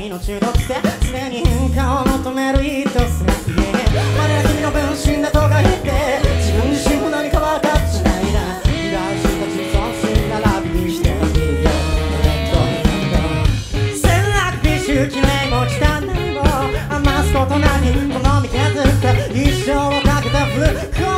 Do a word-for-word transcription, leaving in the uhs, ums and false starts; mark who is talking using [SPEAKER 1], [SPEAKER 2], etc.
[SPEAKER 1] の中毒性常に変化を求める意図さまだ君の分身だとか言って自分自身も何か分かっちゃいな未来した自尊心ならビしていいよ戦略美醜綺麗も汚いも余すことなにこの身削った一生をかけた服